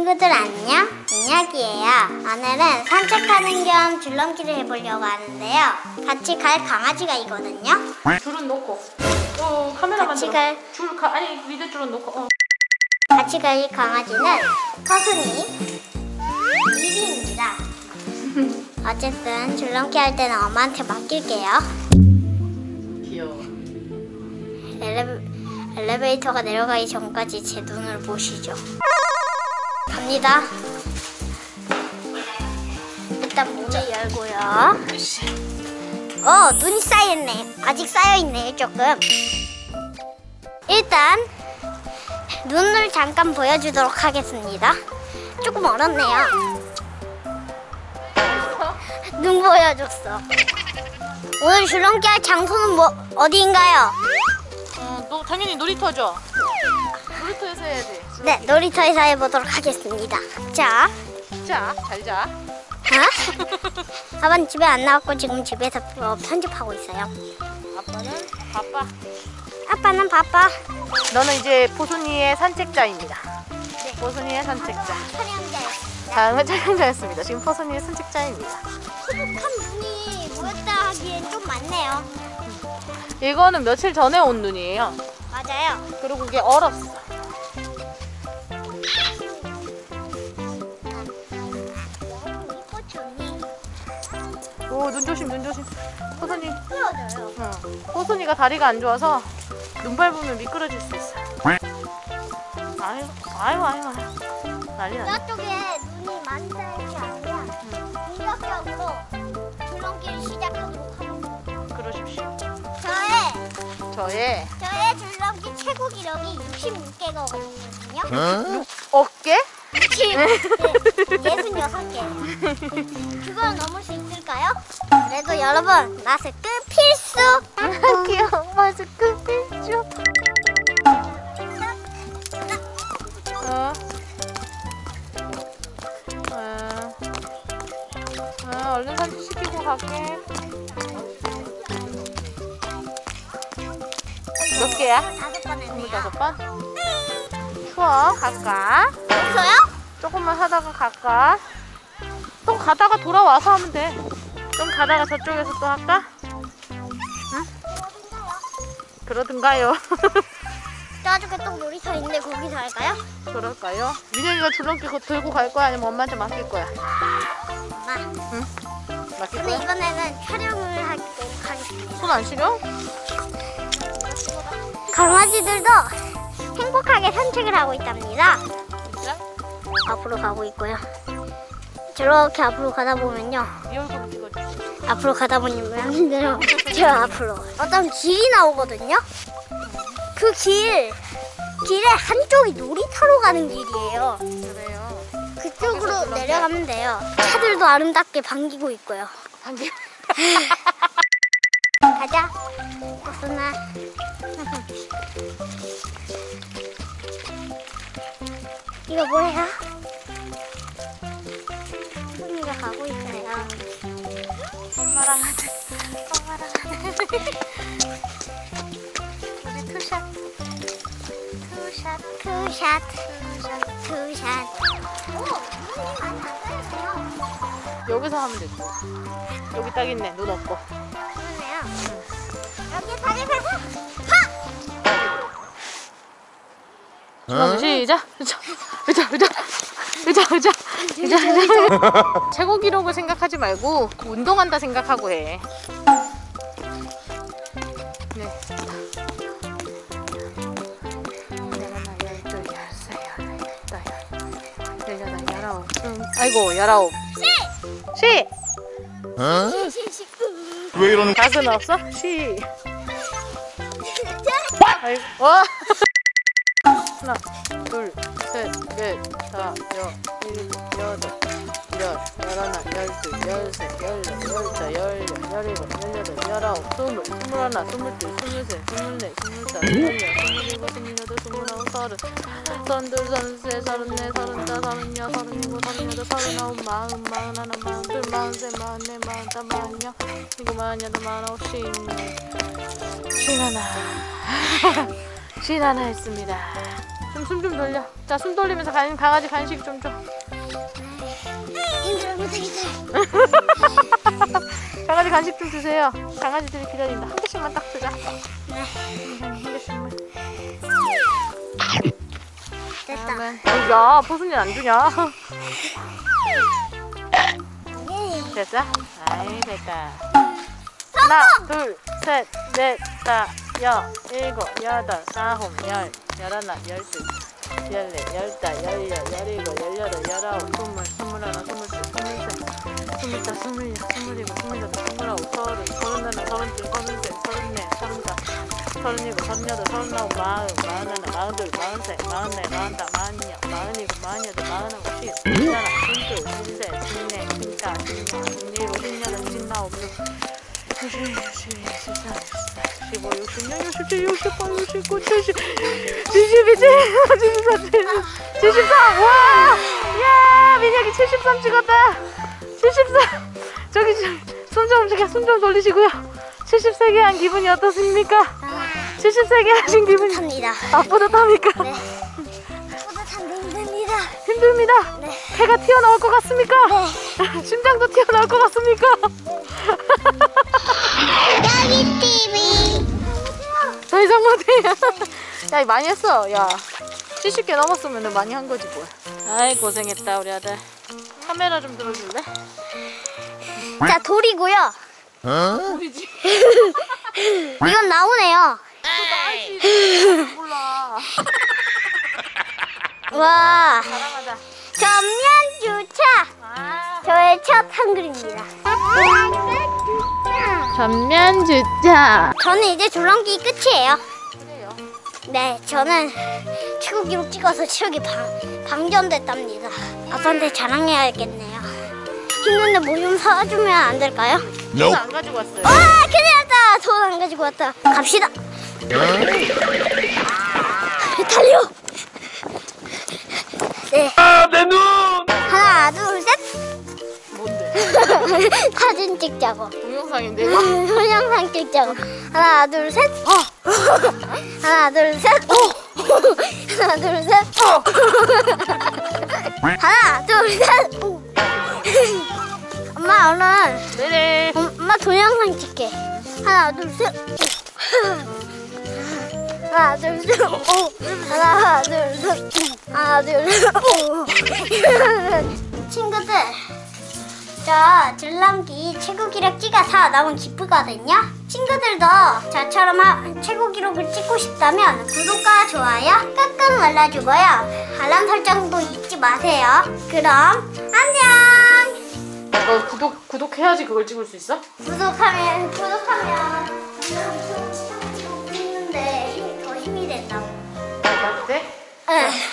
친구들 안녕, 민혁이에요. 오늘은 산책하는 겸 줄넘기를 해보려고 하는데요. 같이 갈 강아지가 있거든요. 줄은 놓고 카메라만 같이 들어. 아니 밑에 줄은 놓고 같이 갈 강아지는 서순이 미리입니다. 어쨌든 줄넘기 할 때는 엄마한테 맡길게요. 귀여워. 엘리베이터가 내려가기 전까지 제 눈을 보시죠. 갑니다. 일단 문을 열고요. 눈이 쌓여있네. 아직 쌓여있네요, 조금. 일단 눈을 잠깐 보여주도록 하겠습니다. 조금 얼었네요. 눈 보여줬어. 오늘 줄넘기 할 장소는 어디인가요? 너 당연히 놀이터죠? 놀이터에서 해야지. 네, 놀이터에서 해보도록 하겠습니다. 자, 잘 자. 아빠는 집에 안 나왔고 지금 집에서 편집하고 있어요. 아빠는 바빠. 아빠는 바빠. 너는 이제 보순이의 산책자입니다. 네. 보순이의 산책자. 촬영자였습니다. 다음은 촬영자였습니다. 지금 보순이의 산책자입니다. 수북한 눈이 모였다 하기엔 좀 많네요. 이거는 며칠 전에 온 눈이에요. 맞아요. 그리고 이게 얼었어. 오, 눈 조심, 눈 조심. 호순이. 미끄러져요. 호순이가 다리가 안 좋아서 눈 밟으면 미끄러질 수 있어. 아유. 난리 났네. 저쪽에 눈이 많이 쌓이지 않으면 본격적으로 줄넘기를 시작하도록 합니다. 그러십시오. 저의 줄넘기 최고 기록이 66개거든요. 어깨? 66개. 그걸 넘을 수 있을까요? 그래도 여러분, 마스크 필수! 귀여워, 마스크 필수. 얼른 산책시키고 갈게. 몇 개야? 5번 했네요. 25번? 추워, 갈까? 없어요? 조금만 하다가 갈까? 또 가다가 돌아와서 하면 돼. 좀 가다가 저쪽에서 또 할까? 응? 그러든가요? 저쪽에 또 놀이터 있는데 거기서 할까요? 그럴까요? 민혁이가 줄넘기 그거 들고 갈 거야? 아니면 엄마한테 맡길 거야? 엄마. 응? 맡길 근데 거야? 이번에는 촬영을 하도록 하겠습니다. 손 안 시려? 강아지들도 행복하게 산책을 하고 있답니다. 진짜? 앞으로 가고 있고요. 저렇게 앞으로 가다 보면요. 이 얼굴 찍어줘. 앞으로 가다 보면 저 앞으로 어떤 길이 나오거든요. 그 길의 한쪽이 놀이터로 가는 길이에요. 그래요. 그쪽으로 내려가면 돼요. 차들도 아름답게 반기고 있고요. 반기. 가자. 보순아. 이거 뭐예요? 보순이가 가고 있어요. 엄마랑 하자. 우리 투샷. 투샷. 오, 눈이 많이 안 쌓였어요. 여기서 하면 되지. 여기 딱 있네. 눈 없고. 그러네요. 여기 다리에서 시작. 의자. 최고 기록을 생각하지 말고 운동한다 생각하고 해. 네. 아이고, 19. 시! 왜 이러는 가슴 없어? 시! 아이고, 하나, 둘, 셋, 넷, 다, 일곱, 여덟, 열하나, 열둘, 열셋, 열넷, 열다, 열여, 열일곱, 열여덟, 열아홉, 스물, 스물하나, 스물둘, 스물셋, 스물넷, 스물다섯, 스물여섯, 스물일곱, 스물여덟, 스물아홉, 서른, 서른둘, 서른셋, 서른넷, 서른다, 서른여, 서른일곱, 서른여덟, 서른아홉, 마흔, 마흔하나, 마흔둘, 마흔셋, 마흔넷, 마흔다, 마흔여, 일곱, 마흔여덟, 마흔아홉, 쉰하나. 쉰하나 했습니다. 좀 숨 좀 돌려. 자, 숨 돌리면서 강아지 간식 좀 줘. 힘들어 못하겠어요. 강아지 간식 좀 주세요. 강아지들이 기다린다. 한 개씩만 딱 주자. 네. 한 개씩만. 됐다. 야, 포순이 안 주냐? 예. 됐어? 아이, 됐다. 하나, 둘, 셋, 넷, 다, 여, 일곱, 여덟, 아홉, 열, 열하나, 열둘, 열네, 열다, 열여, 열일곱, 열여덟, 열아홉, 스물, 스물하나, 스물둘, 스물셋, 스물다, 스물여, 스물일곱, 스물여덟, 스물아홉, 서른, 서른하나, 서른둘, 서른셋, 서른넷, 서른다, 서른일곱, 서른여덟, 서른아홉, 마흔, 마흔하나, 마흔둘, 마흔셋, 마흔넷, 마흔다, 마흔여, 마흔일곱, 마흔여덟, 마흔아홉, 쉰, 쉰하나, 쉰둘, 쉰셋, 쉰넷, 쉰다, 쉰여, 쉰일곱, 쉰여덟, 쉰아홉, 60, 64, 65, 66, 67, 68, 69, 70, 72, 73. 와! 야, 민혁이 73 찍었다. 73. 저기 숨 좀 돌리시고요. 73개 한 기분이 어떻습니까? 73개 하신 기분이 뿌듯합니다. 뿌듯합니까? 네. 뿌듯한데 힘듭니다. 힘듭니다. 네. 배가 튀어나올 것 같습니까? 네. 심장도 튀어나올 것 같습니까? 야기 TV. 더 이상 못해요. 야, 많이 했어. 야, 70개 넘었으면 많이 한 거지 뭐. 아이, 고생했다 우리 아들. 카메라 좀 들어줄래? 자, 돌이고요. 우리지. 이건 나오네요. 몰라. 와, 자랑하자. 전면 주차. 아. 저의 첫 한글입니다. 전면 주차. 저는 이제 줄넘기 끝이에요. 그래요. 네, 저는 최고 기록 찍어서 체력이 방전됐답니다. 아빠한테 자랑해야겠네요. 힘든데 뭐 좀 사주면 안 될까요? 돈 안 가지고 왔어요. 아, 큰일 났다. 돈 안 가지고 왔다. 갑시다. 달려. 네. 내 눈! 하나, 둘, 셋. 뭔데? 사진 찍자고. 동영상인데 이거? 동영상 찍자고. 하나, 둘, 셋. 하나, 둘, 셋. 하나, 둘, 셋. 하나, 둘, 셋. 엄마, 오늘 네네. 엄마 동영상 찍게. 하나, 둘, 셋. 하나, 둘, 셋. 하나, 둘, 셋. 하나, 둘, 셋. 친구들, 저 줄넘기 최고 기록 찍어서 너무 기쁘거든요. 친구들도 저처럼 최고 기록을 찍고 싶다면 구독과 좋아요 꾹꾹 눌러주고요. 알람 설정도 잊지 마세요. 그럼 안녕. 너 구독해야지 그걸 찍을 수 있어? 구독하면 찍는데 더 힘이 된다고. 나도 돼? 응.